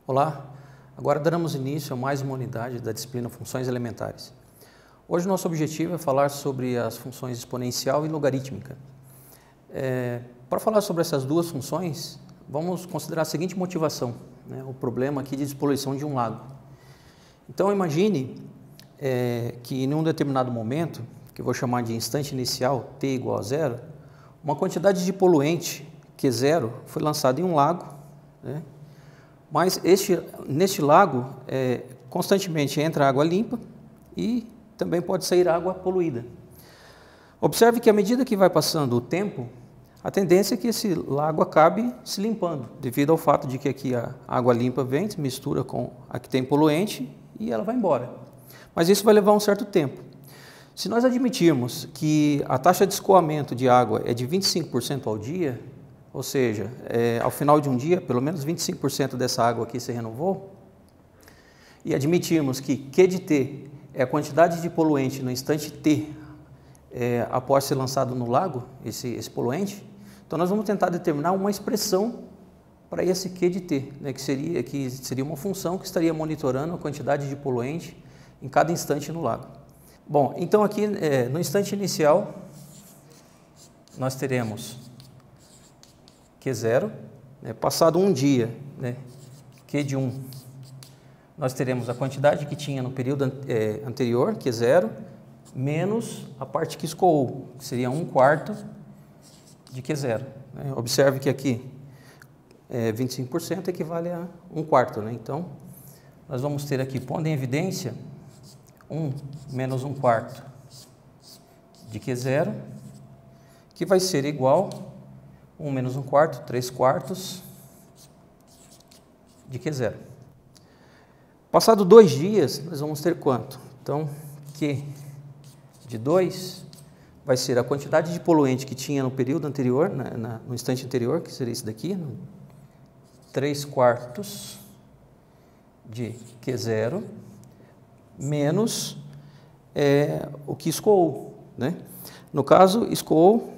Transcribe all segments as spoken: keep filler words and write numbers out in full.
Olá, agora daremos início a mais uma unidade da disciplina Funções Elementares. Hoje nosso objetivo é falar sobre as funções exponencial e logarítmica. É, para falar sobre essas duas funções, vamos considerar a seguinte motivação, né, o problema aqui de despoluição de um lago. Então imagine é, que em um determinado momento, que eu vou chamar de instante inicial, t igual a zero, uma quantidade de poluente, Q zero, foi lançada em um lago, né? Mas este, neste lago, é, constantemente entra água limpa e também pode sair água poluída. Observe que à medida que vai passando o tempo, a tendência é que esse lago acabe se limpando, devido ao fato de que aqui a água limpa vem, se mistura com a que tem poluente e ela vai embora. Mas isso vai levar um certo tempo. Se nós admitirmos que a taxa de escoamento de água é de vinte e cinco por cento ao dia, ou seja, é, ao final de um dia, pelo menos vinte e cinco por cento dessa água aqui se renovou, e admitirmos que Q de T é a quantidade de poluente no instante T é, após ser lançado no lago, esse, esse poluente, então nós vamos tentar determinar uma expressão para esse Q de T, né, que, seria, que seria uma função que estaria monitorando a quantidade de poluente em cada instante no lago. Bom, então aqui é, no instante inicial, nós teremos Q zero, né, passado um dia, né, Q de um, nós teremos a quantidade que tinha no período é, anterior, Q zero, menos a parte que escoou, que seria um quarto de Q zero. Né. Observe que aqui é, vinte e cinco por cento equivale a um quarto, né, então nós vamos ter aqui, pondo em evidência, um menos um quarto de Q zero, que vai ser igual a um menos um quarto, três quartos de Q zero. Passado dois dias, nós vamos ter quanto? Então, Q de dois vai ser a quantidade de poluente que tinha no período anterior, na, na, no instante anterior, que seria esse daqui, três quartos de Q zero, menos é, o que escoou, né? No caso, escoou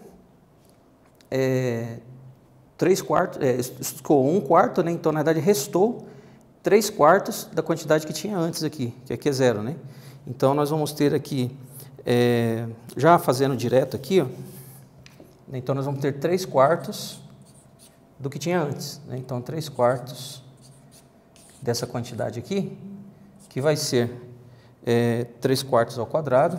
é, três quartos, é, escoou um quarto, né? Então na verdade restou três quartos da quantidade que tinha antes aqui, que é Q zero, né? Então nós vamos ter aqui, é, já fazendo direto aqui, ó, então nós vamos ter três quartos do que tinha antes, né? Então três quartos dessa quantidade aqui, que vai ser É, três quartos ao quadrado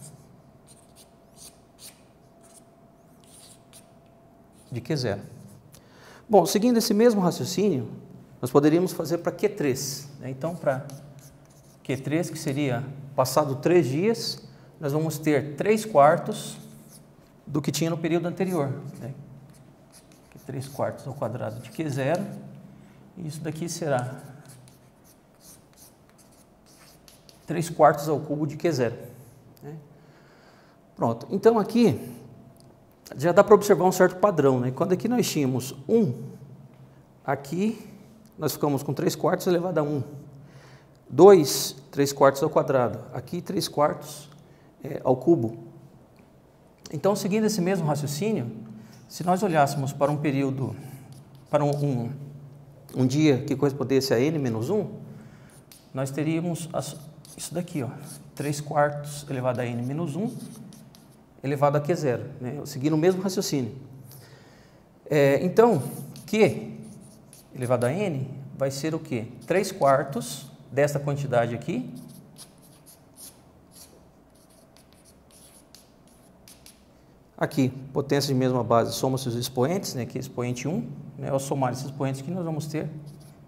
de Q zero. Bom, seguindo esse mesmo raciocínio, nós poderíamos fazer para Q três. Né? Então, para Q três, que seria passado três dias, nós vamos ter três quartos do que tinha no período anterior. Né? três quartos ao quadrado de Q zero, e isso daqui será três quartos ao cubo de Q zero. Né? Pronto, então aqui já dá para observar um certo padrão, né? Quando aqui nós tínhamos um, aqui nós ficamos com três quartos elevado a um. dois, três quartos ao quadrado. Aqui três quartos é, ao cubo. Então, seguindo esse mesmo raciocínio, se nós olhássemos para um período, para um, um, um dia que correspondesse a n menos um, nós teríamos as isso daqui, ó, três quartos elevado a n menos um, elevado a Q zero, né? Seguindo o mesmo raciocínio. É, então, Q elevado a n vai ser o quê? três quartos desta quantidade aqui, aqui, potência de mesma base, soma-se os expoentes, né? Aqui expoente um, né? Ao somar esses expoentes aqui, nós vamos ter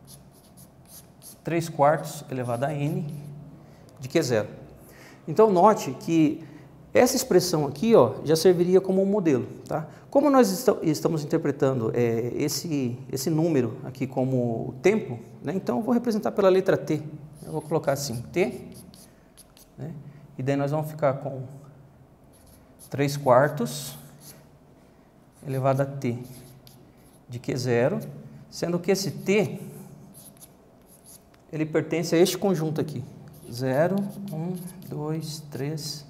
três quartos elevado a n de Q zero. Então, note que essa expressão aqui, ó, já serviria como um modelo. Tá? Como nós est estamos interpretando é, esse, esse número aqui como tempo, né, então eu vou representar pela letra T. Eu vou colocar assim, T, né, e daí nós vamos ficar com três quartos elevado a T de Q zero, sendo que esse T, ele pertence a este conjunto aqui. zero, um, dois, três.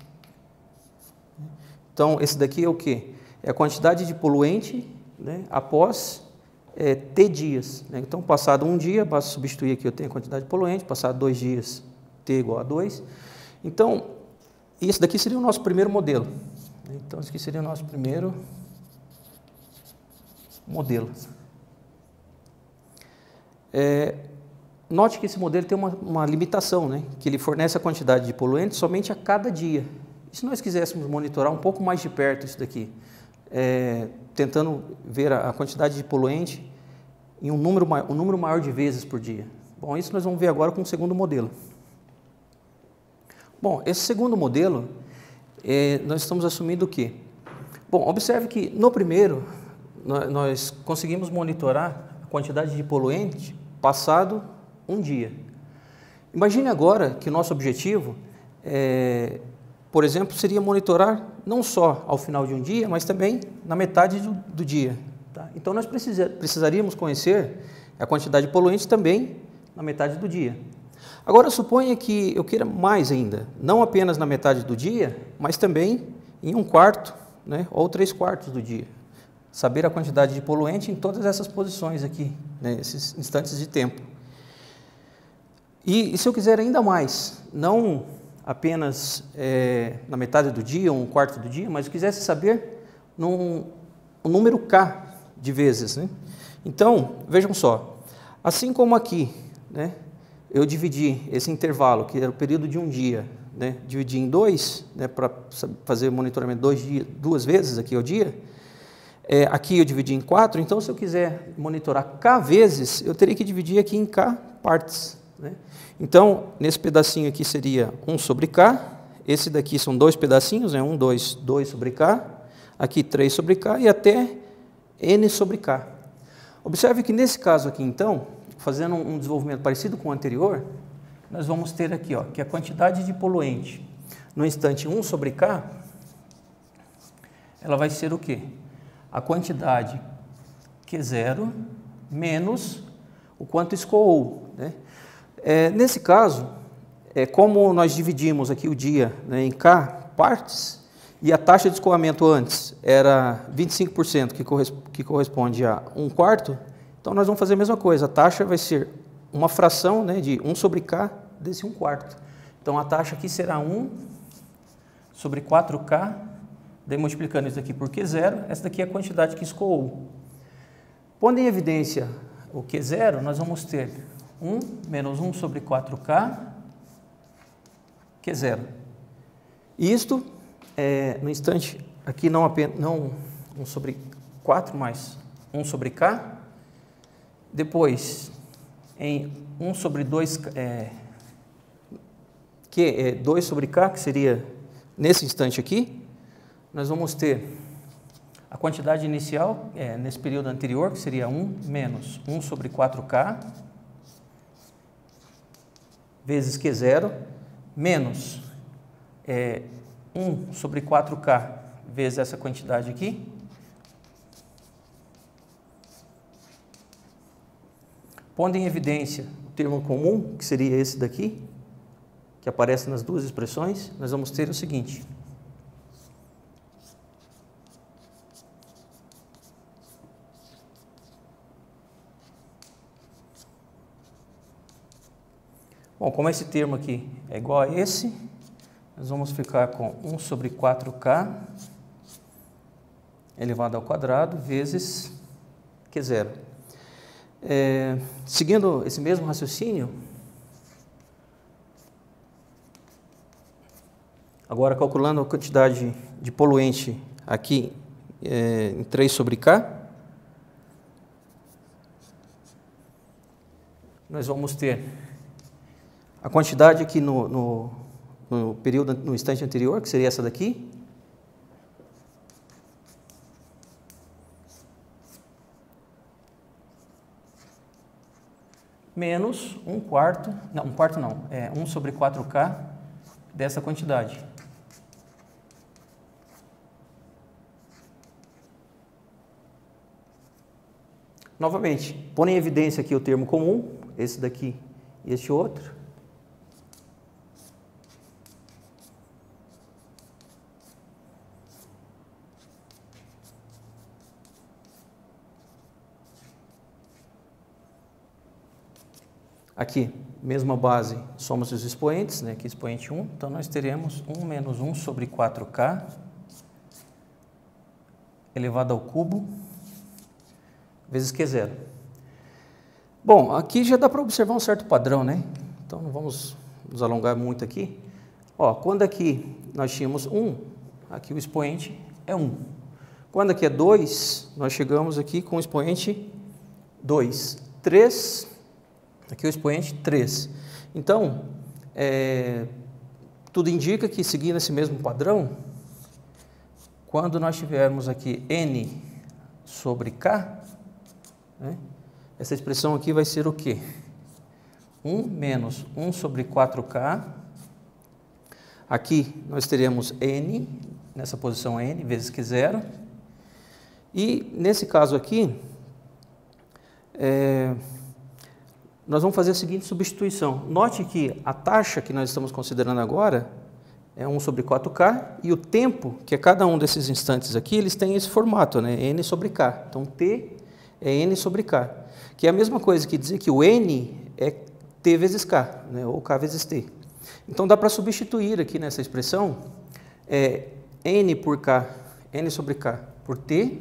Então, esse daqui é o quê? É a quantidade de poluente, né, após é, T dias, né? Então, passado um dia, basta substituir aqui, eu tenho a quantidade de poluente, passado dois dias, T igual a dois. Então, esse daqui seria o nosso primeiro modelo. Então, esse aqui seria o nosso primeiro modelo. É, note que esse modelo tem uma, uma limitação, né? Que ele fornece a quantidade de poluente somente a cada dia. E se nós quiséssemos monitorar um pouco mais de perto isso daqui, é, tentando ver a, a quantidade de poluente em um número, um número maior de vezes por dia? Bom, isso nós vamos ver agora com o segundo modelo. Bom, esse segundo modelo, é, nós estamos assumindo o quê? Bom, observe que no primeiro, nós, nós conseguimos monitorar a quantidade de poluente passado um dia. Imagine agora que o nosso objetivo, é, por exemplo, seria monitorar não só ao final de um dia, mas também na metade do, do dia. Tá? Então, nós precisa, precisaríamos conhecer a quantidade de poluentes também na metade do dia. Agora, suponha que eu queira mais ainda, não apenas na metade do dia, mas também em um quarto, né, ou três quartos do dia. Saber a quantidade de poluente em todas essas posições aqui, né, esses instantes de tempo. E, e se eu quiser ainda mais, não apenas é, na metade do dia, ou um quarto do dia, mas eu quisesse saber num, um número K de vezes, né? Então, vejam só, assim como aqui, né, eu dividi esse intervalo, que era o período de um dia, né, dividi em dois, né, para fazer monitoramento dois dias, duas vezes aqui ao dia. É, aqui eu dividi em quatro, então se eu quiser monitorar K vezes, eu teria que dividir aqui em K partes, né? Então, nesse pedacinho aqui seria um sobre K, esse daqui são dois pedacinhos, né, um, dois, dois sobre K, aqui três sobre K e até N sobre K. Observe que nesse caso aqui, então, fazendo um desenvolvimento parecido com o anterior, nós vamos ter aqui, ó, que a quantidade de poluente no instante um sobre K, ela vai ser o quê? A quantidade Q zero menos o quanto escoou, né? É, nesse caso, é, como nós dividimos aqui o dia, né, em K partes, e a taxa de escoamento antes era vinte e cinco por cento, que, corres, que corresponde a um quarto, então nós vamos fazer a mesma coisa, a taxa vai ser uma fração, né, de um sobre K desse um quarto. Então a taxa aqui será um sobre quatro K, daí multiplicando isso aqui por Q zero, essa daqui é a quantidade que escoou. Pondo em evidência o Q zero, nós vamos ter um menos um sobre quatro K, Q zero. E isto, é, no instante, aqui não apenas não um sobre quatro, mas um sobre K. Depois, em um sobre dois, é, que é dois sobre K, que seria nesse instante aqui, nós vamos ter a quantidade inicial, é, nesse período anterior, que seria um menos um sobre quatro K, vezes Q zero, menos é, um sobre quatro K, vezes essa quantidade aqui, pondo em evidência o termo comum, que seria esse daqui, que aparece nas duas expressões, nós vamos ter o seguinte. Bom, como esse termo aqui é igual a esse, nós vamos ficar com um sobre quatro K elevado ao quadrado vezes Q zero. É, seguindo esse mesmo raciocínio, agora calculando a quantidade de poluente aqui é, em três sobre K, nós vamos ter a quantidade aqui no, no, no período, no instante anterior, que seria essa daqui, menos um quarto, não, um quarto não, é um sobre quatro K dessa quantidade. Novamente, põe em evidência aqui o termo comum, esse daqui e este outro. Aqui, mesma base, somos os expoentes, né? Aqui expoente um, então nós teremos um menos um sobre quatro K elevado ao cubo vezes Q zero. Bom, aqui já dá para observar um certo padrão, né? Então não vamos nos alongar muito aqui. Ó, quando aqui nós tínhamos um, aqui o expoente é um. Quando aqui é dois, nós chegamos aqui com o expoente dois. três, aqui o expoente três. Então, é, tudo indica que, seguindo esse mesmo padrão, quando nós tivermos aqui n sobre k, né, essa expressão aqui vai ser o quê? um menos um sobre quatro K. Aqui nós teremos n, nessa posição n, vezes Q zero. E nesse caso aqui, é, nós vamos fazer a seguinte substituição. Note que a taxa que nós estamos considerando agora é um sobre quatro K, e o tempo, que é cada um desses instantes aqui, eles têm esse formato, né? N sobre K. Então, T é N sobre K, que é a mesma coisa que dizer que o N é T vezes K, né? Ou K vezes T. Então, dá para substituir aqui nessa expressão é, N por K, N sobre K por T,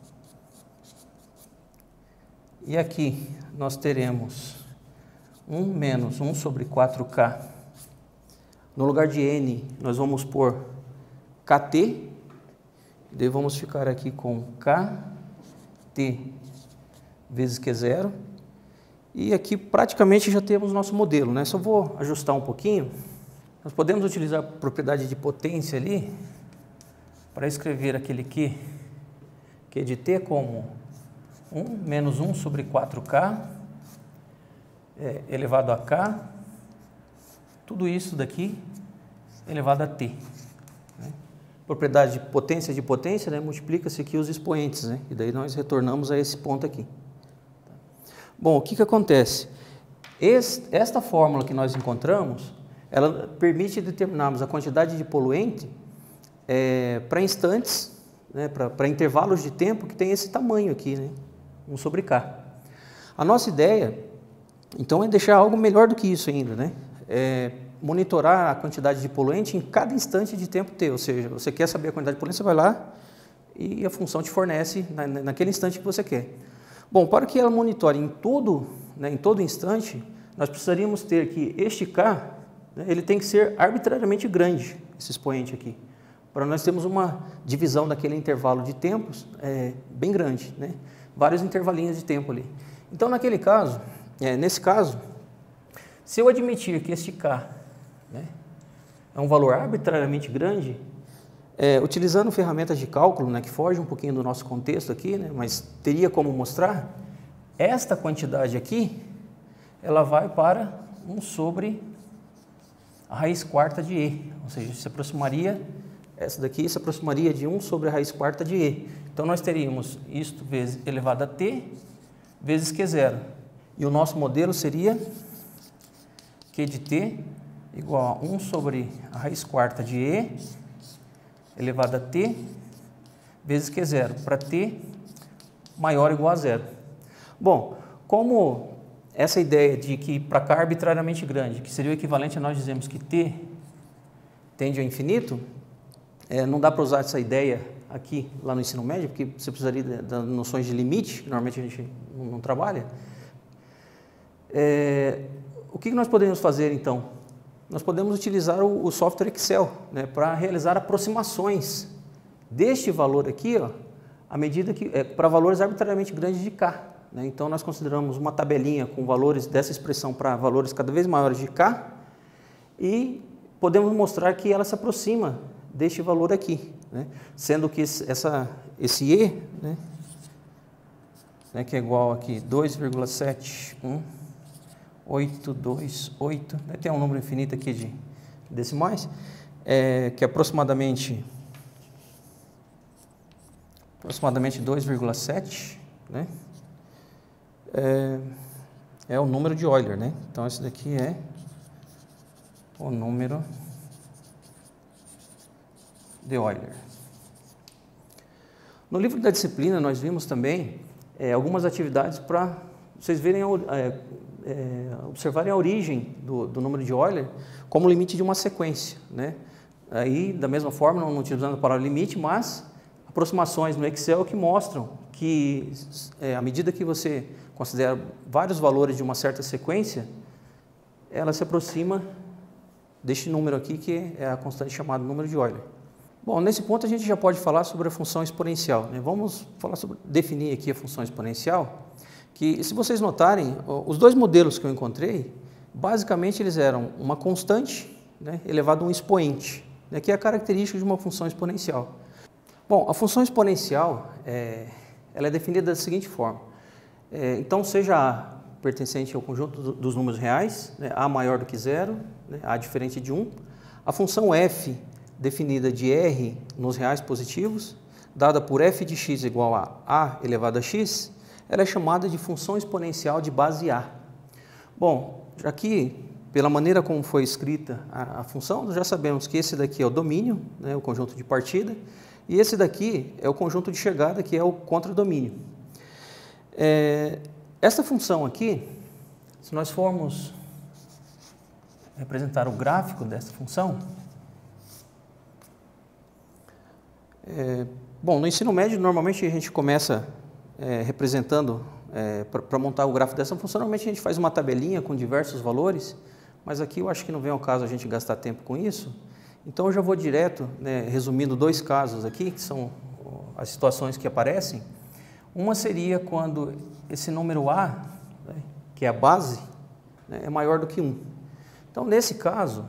e aqui nós teremos um menos um sobre quatro K. No lugar de N, nós vamos pôr K T, daí vamos ficar aqui com K T vezes Q zero, e aqui praticamente já temos nosso modelo, né? Só vou ajustar um pouquinho. Nós podemos utilizar a propriedade de potência ali para escrever aquele Q, Q de T como um menos um sobre quatro K é, elevado a K, tudo isso daqui elevado a T. Né? Propriedade de potência de potência, né? Multiplica-se aqui os expoentes, né? E daí nós retornamos a esse ponto aqui. Bom, o que que acontece? Este, esta fórmula que nós encontramos, ela permite determinarmos a quantidade de poluente é, para instantes, né? Para intervalos de tempo que tem esse tamanho aqui, né? um sobre K. A nossa ideia, então, é deixar algo melhor do que isso ainda, né? É monitorar a quantidade de poluente em cada instante de tempo T, ou seja, você quer saber a quantidade de poluente, você vai lá e a função te fornece na, naquele instante que você quer. Bom, para que ela monitore em todo, né, em todo instante, nós precisaríamos ter que este K, né, ele tem que ser arbitrariamente grande, esse expoente aqui, para nós termos uma divisão daquele intervalo de tempos é, bem grande, né? Vários intervalinhos de tempo ali. Então, naquele caso, é, nesse caso, se eu admitir que este K, né, é um valor arbitrariamente grande, é, utilizando ferramentas de cálculo, né, que fogem um pouquinho do nosso contexto aqui, né, mas teria como mostrar, esta quantidade aqui, ela vai para um sobre a raiz quarta de E, ou seja, se aproximaria, essa daqui se aproximaria de um sobre a raiz quarta de E. Então, nós teríamos isto vezes elevado a T vezes Q zero. E o nosso modelo seria Q de T igual a um sobre a raiz quarta de E elevado a T vezes Q zero, para T maior ou igual a zero. Bom, como essa ideia de que para K arbitrariamente grande, que seria o equivalente a nós dizemos que T tende ao infinito, é, não dá para usar essa ideia aqui, lá no ensino médio, porque você precisaria das noções de limite, que normalmente a gente não, não trabalha. É, o que nós podemos fazer, então? Nós podemos utilizar o, o software Excel, né, para realizar aproximações deste valor aqui, ó, à medida que, é, para valores arbitrariamente grandes de K. Né? Então, nós consideramos uma tabelinha com valores dessa expressão para valores cada vez maiores de K e podemos mostrar que ela se aproxima deste valor aqui, né? Sendo que esse, essa, esse E, né, né, que é igual aqui dois vírgula sete um oito dois oito, né, tem um número infinito aqui de decimais, é, que é aproximadamente, aproximadamente dois vírgula sete, né, é, é o número de Euler, né? Então, esse daqui é o número de Euler. No livro da disciplina, nós vimos também é, algumas atividades para vocês verem, é, é, observarem a origem do, do número de Euler como limite de uma sequência, né? Aí, da mesma forma, não utilizando a palavra limite, mas aproximações no Excel que mostram que, é, à medida que você considera vários valores de uma certa sequência, ela se aproxima deste número aqui, que é a constante chamada número de Euler. Bom, nesse ponto a gente já pode falar sobre a função exponencial, né? Vamos falar sobre, definir aqui a função exponencial, que, se vocês notarem, os dois modelos que eu encontrei, basicamente eles eram uma constante, né, elevado a um expoente, né, que é a característica de uma função exponencial. Bom, a função exponencial é, ela é definida da seguinte forma. É, então, seja A pertencente ao conjunto do, dos números reais, né, A maior do que zero, né, A diferente de um, a função f definida de R nos reais positivos, dada por f de x igual a A elevado a x, ela é chamada de função exponencial de base A. Bom, aqui, pela maneira como foi escrita a, a função, nós já sabemos que esse daqui é o domínio, né, o conjunto de partida, e esse daqui é o conjunto de chegada, que é o contradomínio. É, essa função aqui, se nós formos representar o gráfico dessa função, é, bom, no ensino médio, normalmente a gente começa é, representando, é, para montar o gráfico dessa função, normalmente a gente faz uma tabelinha com diversos valores, mas aqui eu acho que não vem ao caso a gente gastar tempo com isso. Então, eu já vou direto, né, resumindo dois casos aqui, que são as situações que aparecem. Uma seria quando esse número A, né, que é a base, né, é maior do que um. Então, nesse caso,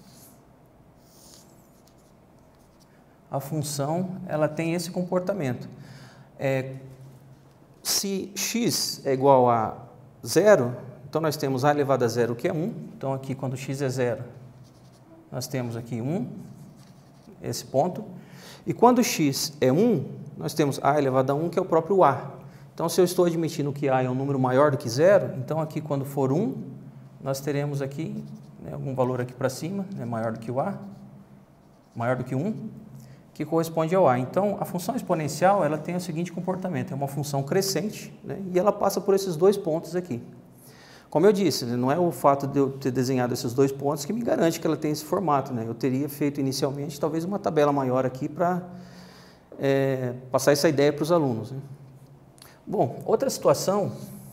a função ela tem esse comportamento. É, se x é igual a zero, então nós temos A elevado a zero, que é um. Então, aqui, quando x é zero, nós temos aqui um, esse ponto. E quando x é um, nós temos A elevado a um, que é o próprio A. Então, se eu estou admitindo que A é um número maior do que zero, então aqui, quando for um, nós teremos aqui, né, algum valor aqui para cima, né, maior do que o A, maior do que um, que corresponde ao A. Então, a função exponencial ela tem o seguinte comportamento, é uma função crescente, né, e ela passa por esses dois pontos aqui. Como eu disse, não é o fato de eu ter desenhado esses dois pontos que me garante que ela tem esse formato, né? Eu teria feito inicialmente talvez uma tabela maior aqui para é, passar essa ideia para os alunos, né? Bom, outra situação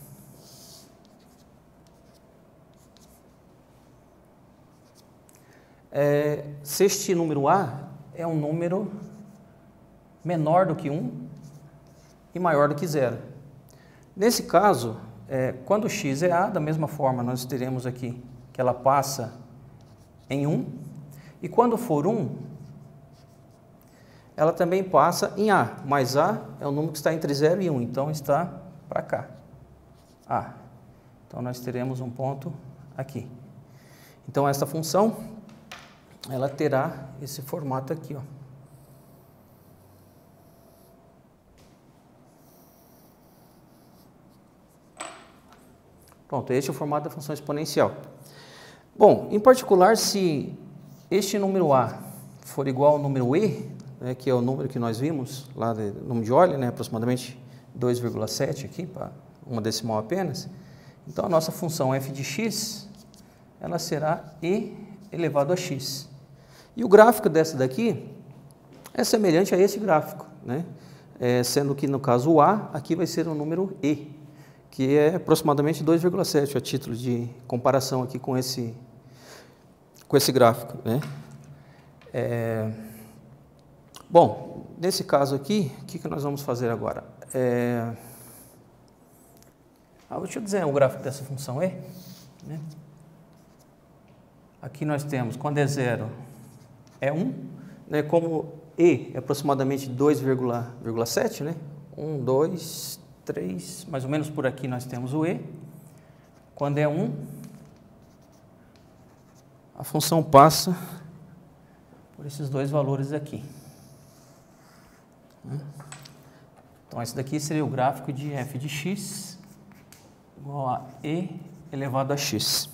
é se este número A é um número menor do que um e maior do que zero. Nesse caso, É, quando x é A, da mesma forma, nós teremos aqui que ela passa em um, e quando for um, ela também passa em A, mas A é o número que está entre zero e um, então está para cá, A. Então, nós teremos um ponto aqui. Então, essa função, ela terá esse formato aqui, ó. Pronto, este é o formato da função exponencial. Bom, em particular, se este número A for igual ao número E, né, que é o número que nós vimos lá do número de Euler, né, aproximadamente dois vírgula sete aqui, para uma decimal apenas, então a nossa função f de x, ela será E elevado a x. E o gráfico dessa daqui é semelhante a esse gráfico, né, é, sendo que no caso o A, aqui vai ser o número E, que é aproximadamente dois vírgula sete, a título de comparação aqui com esse, com esse gráfico, né? É, bom, nesse caso aqui, o que, que nós vamos fazer agora? É, ah, deixa eu desenhar o gráfico dessa função E, né? Aqui nós temos, quando é zero, é um, né? Como E é aproximadamente dois vírgula sete, né? um, dois, três, mais ou menos por aqui nós temos o E. Quando é um, a função passa por esses dois valores aqui. Então, esse daqui seria o gráfico de f de x igual a E elevado a x.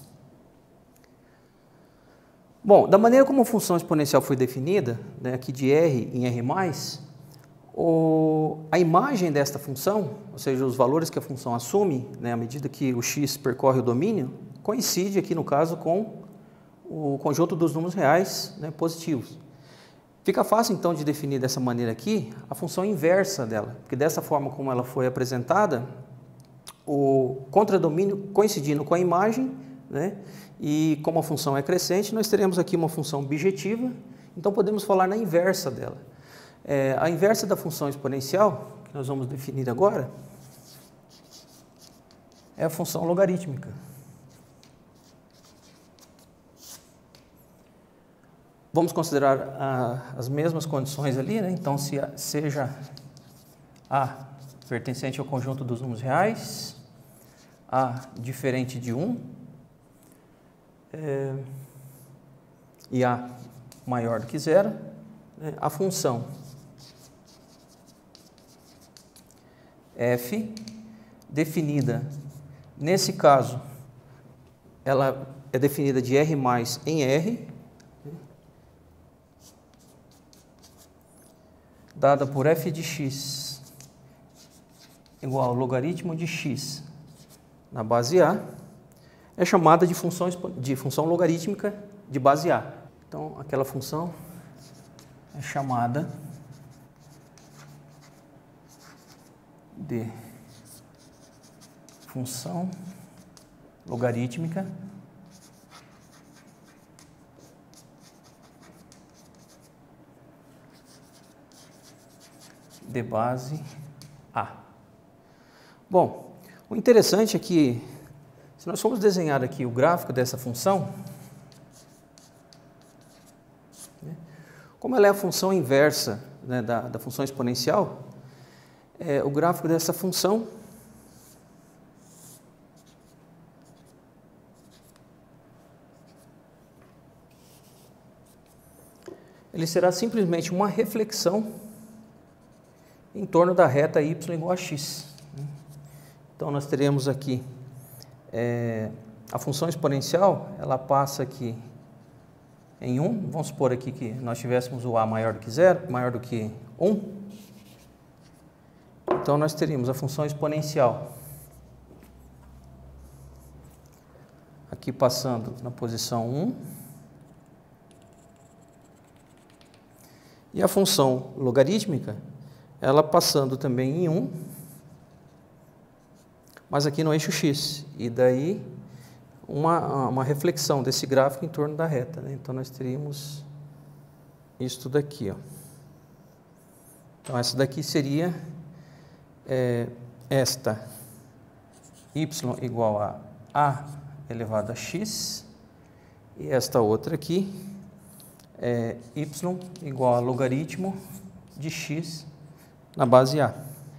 Bom, da maneira como a função exponencial foi definida, né, aqui de R em R mais, O, a imagem desta função, ou seja, os valores que a função assume, né, à medida que o x percorre o domínio, coincide aqui no caso com o conjunto dos números reais, né, positivos. Fica fácil então de definir dessa maneira aqui a função inversa dela, porque dessa forma como ela foi apresentada, o contradomínio coincidindo com a imagem, né, e como a função é crescente, nós teremos aqui uma função bijetiva, então podemos falar na inversa dela. É, a inversa da função exponencial, que nós vamos definir agora, é a função logarítmica. Vamos considerar a, as mesmas condições ali, né? Então, se a, seja A pertencente ao conjunto dos números reais, A diferente de um, é, e A maior do que zero, né? A função f, definida, nesse caso, ela é definida de R mais em R, dada por f de x igual ao logaritmo de x na base A, é chamada de função, de função logarítmica de base A. Então, aquela função é chamada de função logarítmica de base A. Bom, o interessante é que, se nós formos desenhar aqui o gráfico dessa função, né, como ela é a função inversa, né, da, da função exponencial, é, o gráfico dessa função ele será simplesmente uma reflexão em torno da reta y igual a x. Então, nós teremos aqui é, a função exponencial, ela passa aqui em um, vamos supor aqui que nós tivéssemos o a maior do que zero, maior do que um, então nós teríamos a função exponencial aqui passando na posição um, e a função logarítmica, ela passando também em um, mas aqui no eixo x, e daí uma, uma reflexão desse gráfico em torno da reta, né? Então, nós teríamos isso daqui, ó. Então, essa daqui seria é, esta y igual a a elevado a x, e esta outra aqui é y igual a logaritmo de x na base A.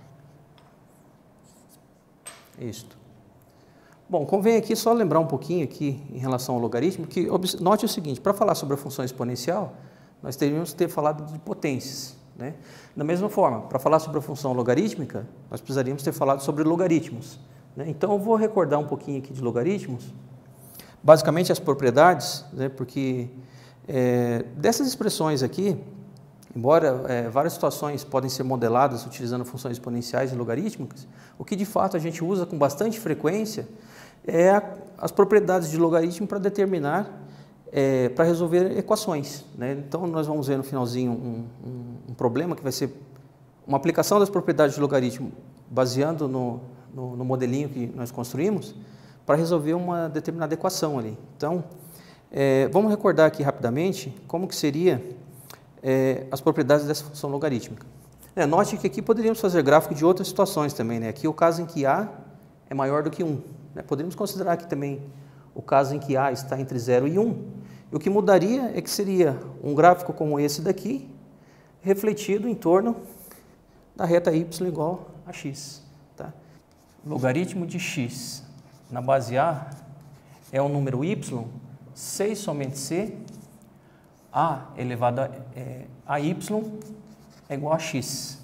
Isto. Bom, convém aqui só lembrar um pouquinho aqui em relação ao logaritmo, que note o seguinte, para falar sobre a função exponencial, nós teríamos que ter falado de potências, né? Da mesma forma, para falar sobre a função logarítmica, nós precisaríamos ter falado sobre logaritmos, né? Então, eu vou recordar um pouquinho aqui de logaritmos, basicamente as propriedades, né? Porque é, dessas expressões aqui, embora é, várias situações podem ser modeladas utilizando funções exponenciais e logarítmicas, o que de fato a gente usa com bastante frequência é a, as propriedades de logaritmo para determinar, é, para resolver equações, né? Então, nós vamos ver no finalzinho um, um, um problema que vai ser uma aplicação das propriedades de logaritmo baseando no, no, no modelinho que nós construímos para resolver uma determinada equação ali. Então, é, vamos recordar aqui rapidamente como que seria É, as propriedades dessa função logarítmica. É, note que aqui poderíamos fazer gráfico de outras situações também, né? Aqui o caso em que A é maior do que um. Né? Poderíamos considerar aqui também o caso em que A está entre zero e um. E o que mudaria é que seria um gráfico como esse daqui, refletido em torno da reta y igual a x. Tá? Logaritmo de x na base A é o número y, seis somente c, a elevado a, é, a y é igual a x.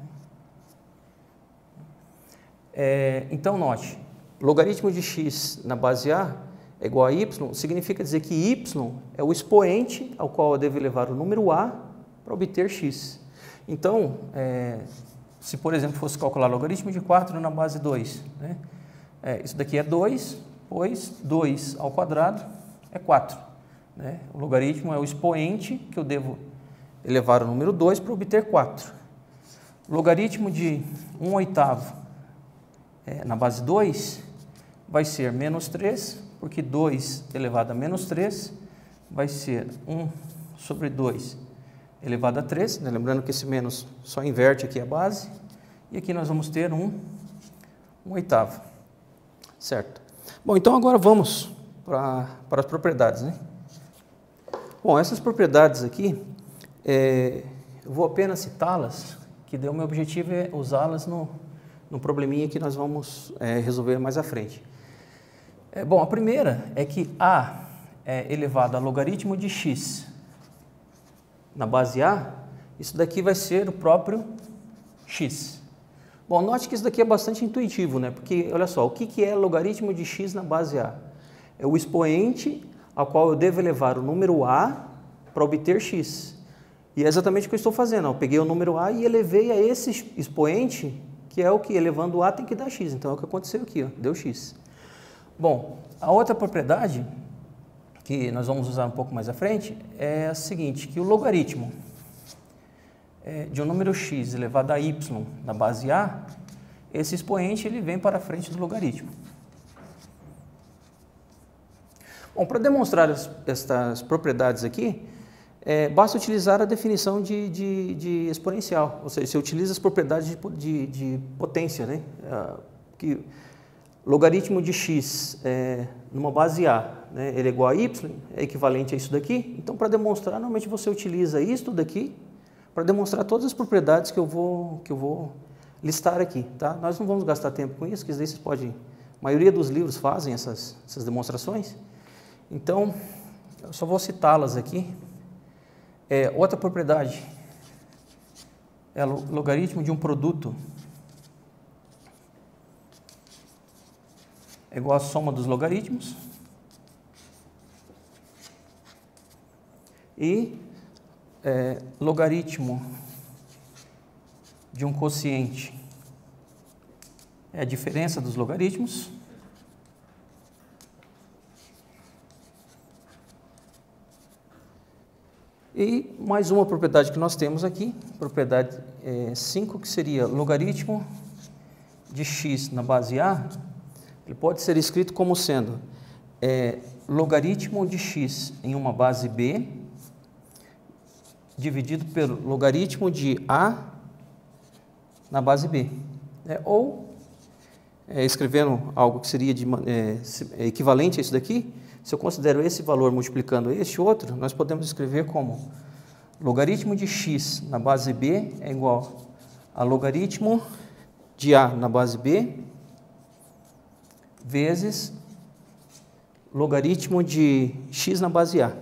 É, então, note, logaritmo de x na base A é igual a y, significa dizer que y é o expoente ao qual eu devo levar o número a para obter x. Então, é, se por exemplo fosse calcular logaritmo de quatro na base dois, né? É, isso daqui é dois, pois dois ao quadrado é quatro. Né? O logaritmo é o expoente que eu devo elevar o número dois para obter quatro. O logaritmo de um oitavo é, na base dois vai ser menos três, porque dois elevado a menos três vai ser um sobre dois elevado a três, né? Lembrando que esse menos só inverte aqui a base, e aqui nós vamos ter um, um oitavo, certo? Bom, então agora vamos para, para as propriedades, né? Bom, essas propriedades aqui, é, eu vou apenas citá-las, que o meu objetivo é usá-las no, no probleminha que nós vamos é, resolver mais à frente. É, bom, a primeira é que A é elevado a logaritmo de x na base A, isso daqui vai ser o próprio x. Bom, note que isso daqui é bastante intuitivo, né? Porque, olha só, o que, que é logaritmo de x na base A? É o expoente ao qual eu devo elevar o número A para obter x. E é exatamente o que eu estou fazendo. Eu peguei o número A e elevei a esse expoente, que é o que, elevando o A, tem que dar x. Então, é o que aconteceu aqui, ó, deu x. Bom, a outra propriedade que nós vamos usar um pouco mais à frente é a seguinte, que o logaritmo é, de um número x elevado a y na base A, esse expoente ele vem para a frente do logaritmo. Bom, para demonstrar as, estas propriedades aqui, é, basta utilizar a definição de, de, de exponencial, ou seja, você utiliza as propriedades de, de, de potência, né? Ah, que logaritmo de x é, numa base A, né, ele é igual a y, é equivalente a isso daqui. Então, para demonstrar, normalmente você utiliza isto daqui para demonstrar todas as propriedades que eu vou, que eu vou listar aqui. Tá? Nós não vamos gastar tempo com isso, que vocês podem... A maioria dos livros fazem essas, essas demonstrações. Então, eu só vou citá-las aqui. É, outra propriedade é o logaritmo de um produto é igual à soma dos logaritmos. E é, logaritmo de um quociente é a diferença dos logaritmos. E mais uma propriedade que nós temos aqui, propriedade é, cinco, que seria logaritmo de x na base A, ele pode ser escrito como sendo é, logaritmo de x em uma base B, dividido pelo logaritmo de A na base B. É, ou, é, escrevendo algo que seria de, é, equivalente a isso daqui, se eu considero esse valor multiplicando este outro, nós podemos escrever como logaritmo de x na base B é igual a logaritmo de A na base B vezes logaritmo de x na base A.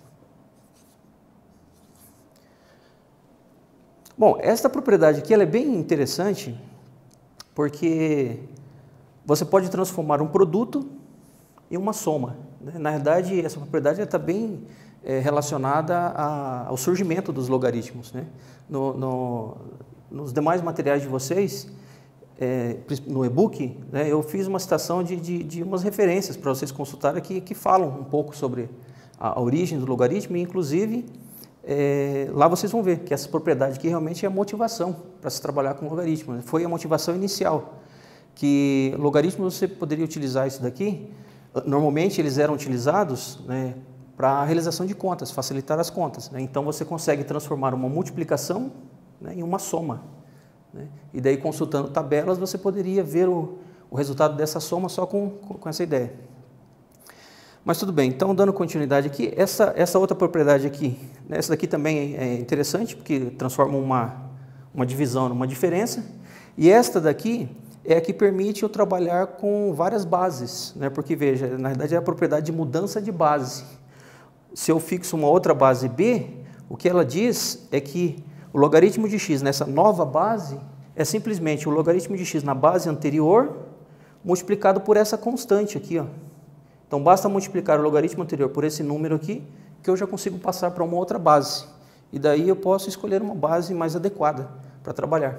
Bom, esta propriedade aqui ela é bem interessante porque você pode transformar um produto em uma soma. Na verdade, essa propriedade está bem é, relacionada a, ao surgimento dos logaritmos. Né? No, no, nos demais materiais de vocês, é, no e-book, né, eu fiz uma citação de, de, de umas referências para vocês consultarem aqui que falam um pouco sobre a, a origem do logaritmo e, inclusive, é, lá vocês vão ver que essa propriedade aqui realmente é a motivação para se trabalhar com logaritmo. Né? Foi a motivação inicial, que logaritmo você poderia utilizar isso daqui. Normalmente eles eram utilizados, né, para a realização de contas, facilitar as contas. Né? Então você consegue transformar uma multiplicação, né, em uma soma. Né? E daí, consultando tabelas, você poderia ver o, o resultado dessa soma só com, com, com essa ideia. Mas tudo bem, então dando continuidade aqui, essa, essa outra propriedade aqui, né, essa daqui também é interessante, porque transforma uma, uma divisão numa diferença. E esta daqui é a que permite eu trabalhar com várias bases, né? Porque, veja, na verdade é a propriedade de mudança de base. Se eu fixo uma outra base B, o que ela diz é que o logaritmo de x nessa nova base é simplesmente o logaritmo de x na base anterior multiplicado por essa constante aqui, ó. Então, basta multiplicar o logaritmo anterior por esse número aqui, que eu já consigo passar para uma outra base. e daí eu posso escolher uma base mais adequada para trabalhar.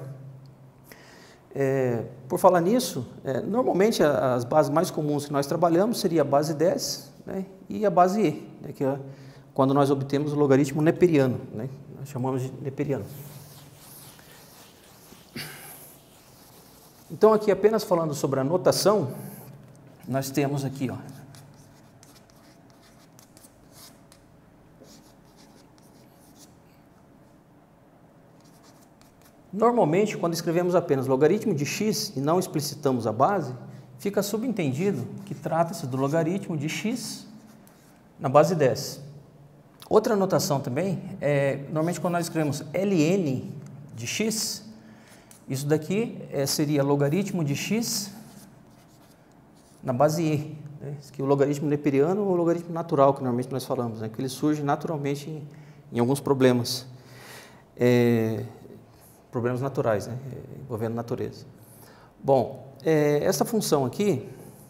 É, por falar nisso, é, normalmente as bases mais comuns que nós trabalhamos seria a base dez, né, e a base E, né, que é quando nós obtemos o logaritmo neperiano, né, nós chamamos de neperiano. Então aqui apenas falando sobre a notação, nós temos aqui, ó, normalmente, quando escrevemos apenas logaritmo de x e não explicitamos a base, fica subentendido que trata-se do logaritmo de x na base dez. Outra notação também é, normalmente quando nós escrevemos ln de x, isso daqui é, seria logaritmo de x na base e, né? Que o logaritmo neperiano ou o logaritmo natural, que normalmente nós falamos, né? Que ele surge naturalmente em, em alguns problemas. É, problemas naturais, né, envolvendo a natureza. Bom, é, essa função aqui,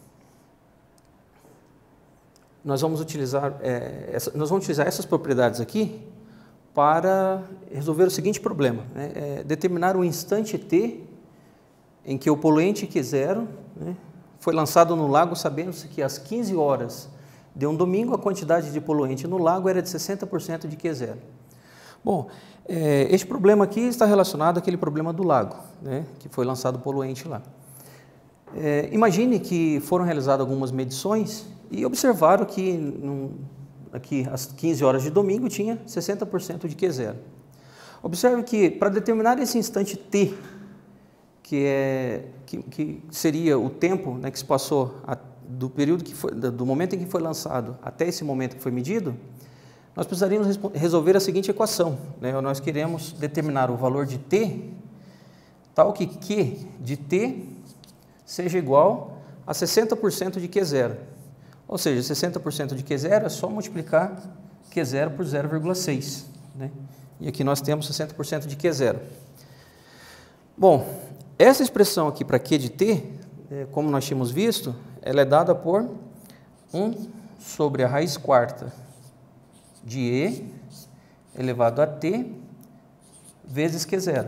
nós vamos utilizar, é, essa, nós vamos utilizar essas propriedades aqui para resolver o seguinte problema, né, é, determinar o instante t em que o poluente Q zero, né, foi lançado no lago, sabendo-se que às quinze horas de um domingo a quantidade de poluente no lago era de sessenta por cento de Q zero. Bom, é, este problema aqui está relacionado àquele problema do lago, né, que foi lançado poluente lá. É, imagine que foram realizadas algumas medições e observaram que num, aqui às quinze horas de domingo tinha sessenta por cento de Q zero. Observe que para determinar esse instante t, que, é, que, que seria o tempo, né, que se passou a, do período que foi, do momento em que foi lançado até esse momento que foi medido, nós precisaríamos resolver a seguinte equação, né? Nós queremos determinar o valor de t, tal que q de t seja igual a sessenta por cento de Q zero. Ou seja, sessenta por cento de Q zero é só multiplicar Q zero por zero vírgula seis. Né? E aqui nós temos sessenta por cento de Q zero. Bom, essa expressão aqui para Q de t, como nós tínhamos visto, ela é dada por um sobre a raiz quarta de E elevado a t vezes Q zero.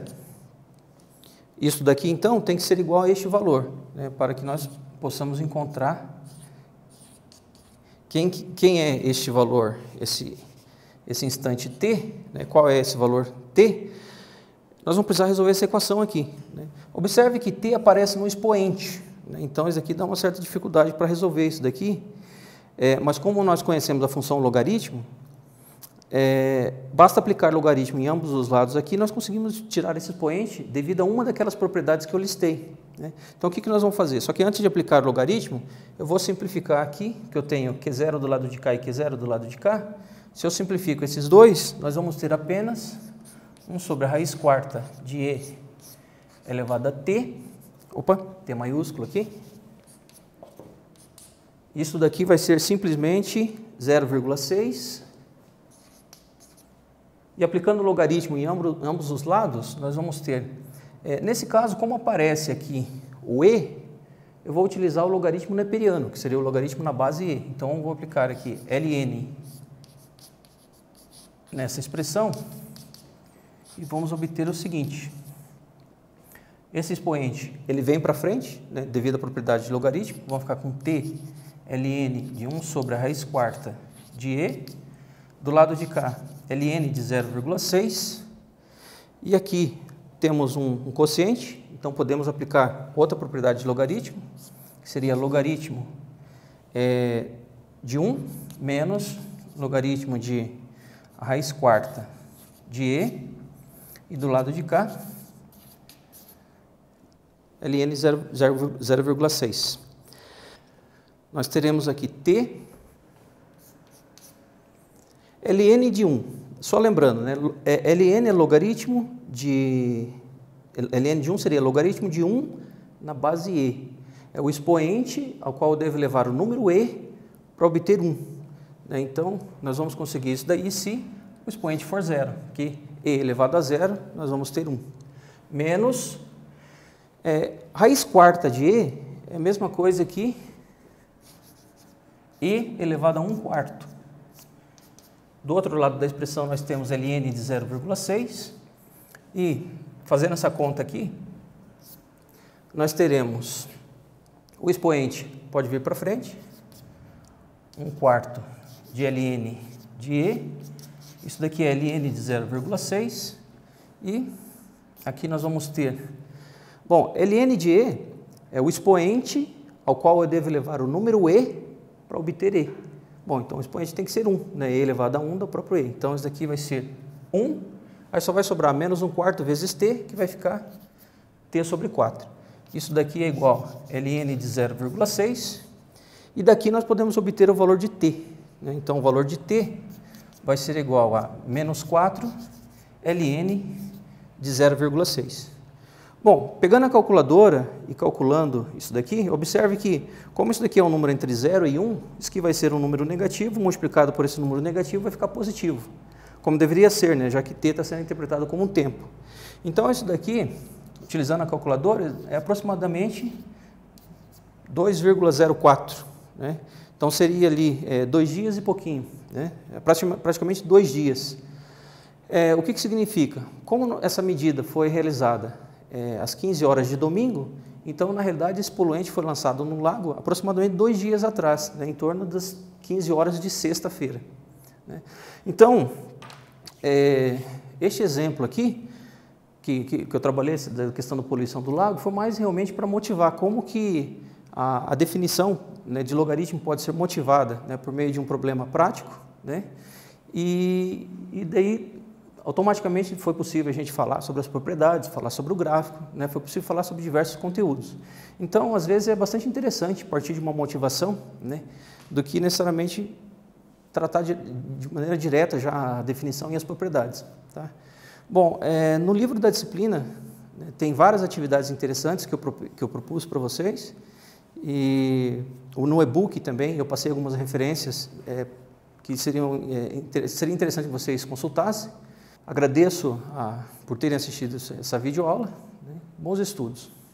Isso daqui, então, tem que ser igual a este valor, né, para que nós possamos encontrar quem, quem é este valor, esse, esse instante t, né, qual é esse valor t. Nós vamos precisar resolver essa equação aqui. Né. Observe que t aparece no expoente, né, então isso aqui dá uma certa dificuldade para resolver isso daqui, é, mas como nós conhecemos a função logaritmo, É, basta aplicar logaritmo em ambos os lados aqui, nós conseguimos tirar esse expoente devido a uma daquelas propriedades que eu listei. Né? Então, o que, que nós vamos fazer? Só que antes de aplicar o logaritmo, eu vou simplificar aqui, que eu tenho Q zero do lado de cá e Q zero do lado de cá. Se eu simplifico esses dois, nós vamos ter apenas um sobre a raiz quarta de E elevado a t, opa, t maiúsculo aqui. Isso daqui vai ser simplesmente zero vírgula seis. E aplicando o logaritmo em ambos, ambos os lados, nós vamos ter, é, nesse caso, como aparece aqui o E, eu vou utilizar o logaritmo neperiano, que seria o logaritmo na base E. Então, eu vou aplicar aqui ln nessa expressão e vamos obter o seguinte. Esse expoente, ele vem para frente, né, devido à propriedade de logaritmo, vamos ficar com t ln de um sobre a raiz quarta de E, do lado de cá, ln de zero vírgula seis, e aqui temos um, um quociente, então podemos aplicar outra propriedade de logaritmo, que seria logaritmo é, de um menos logaritmo de a raiz quarta de E, e do lado de cá, ln zero vírgula seis. Nós teremos aqui t ln de um, só lembrando, né, ln é logaritmo de, ln de um seria logaritmo de um na base E. É o expoente ao qual eu devo levar o número E para obter um. Né, então, nós vamos conseguir isso daí se o expoente for zero, que E elevado a zero, nós vamos ter um. Menos, é, raiz quarta de E é a mesma coisa que E elevado a um quarto. Do outro lado da expressão nós temos ln de zero vírgula seis e, fazendo essa conta aqui, nós teremos o expoente pode vir para frente, um quarto de ln de e, isso daqui é ln de zero vírgula seis e aqui nós vamos ter, bom, ln de e é o expoente ao qual eu devo levar o número e para obter e. Bom, então o expoente tem que ser um, né? E elevado a um do próprio e. Então isso daqui vai ser um, aí só vai sobrar menos um quarto vezes t, que vai ficar t sobre quatro. Isso daqui é igual a ln de zero vírgula seis, e daqui nós podemos obter o valor de t, né? Então o valor de t vai ser igual a menos quatro ln de zero vírgula seis. Bom, pegando a calculadora e calculando isso daqui, observe que, como isso daqui é um número entre zero e um, isso aqui vai ser um número negativo, multiplicado por esse número negativo vai ficar positivo, como deveria ser, né? Já que t está sendo interpretado como um tempo. Então isso daqui, utilizando a calculadora, é aproximadamente dois vírgula zero quatro, né? Então seria ali é, dois dias e pouquinho, né? É praticamente dois dias. É, o que, que significa? Como essa medida foi realizada é, às quinze horas de domingo, então na realidade esse poluente foi lançado no lago aproximadamente dois dias atrás, né, em torno das quinze horas de sexta-feira, né? Então, é, este exemplo aqui, que, que, que eu trabalhei, da questão da poluição do lago, foi mais realmente para motivar como que a, a definição, né, de logaritmo pode ser motivada, né, por meio de um problema prático, né, e, e daí automaticamente foi possível a gente falar sobre as propriedades, falar sobre o gráfico, né, foi possível falar sobre diversos conteúdos. Então, às vezes é bastante interessante partir de uma motivação, né, do que necessariamente tratar de, de maneira direta já a definição e as propriedades, tá? Bom, é, no livro da disciplina, né, tem várias atividades interessantes que eu, que eu propus para vocês, e no e-book também eu passei algumas referências é, que seriam, é, seria interessante que vocês consultassem. Agradeço a, por terem assistido essa videoaula, né? Bons estudos.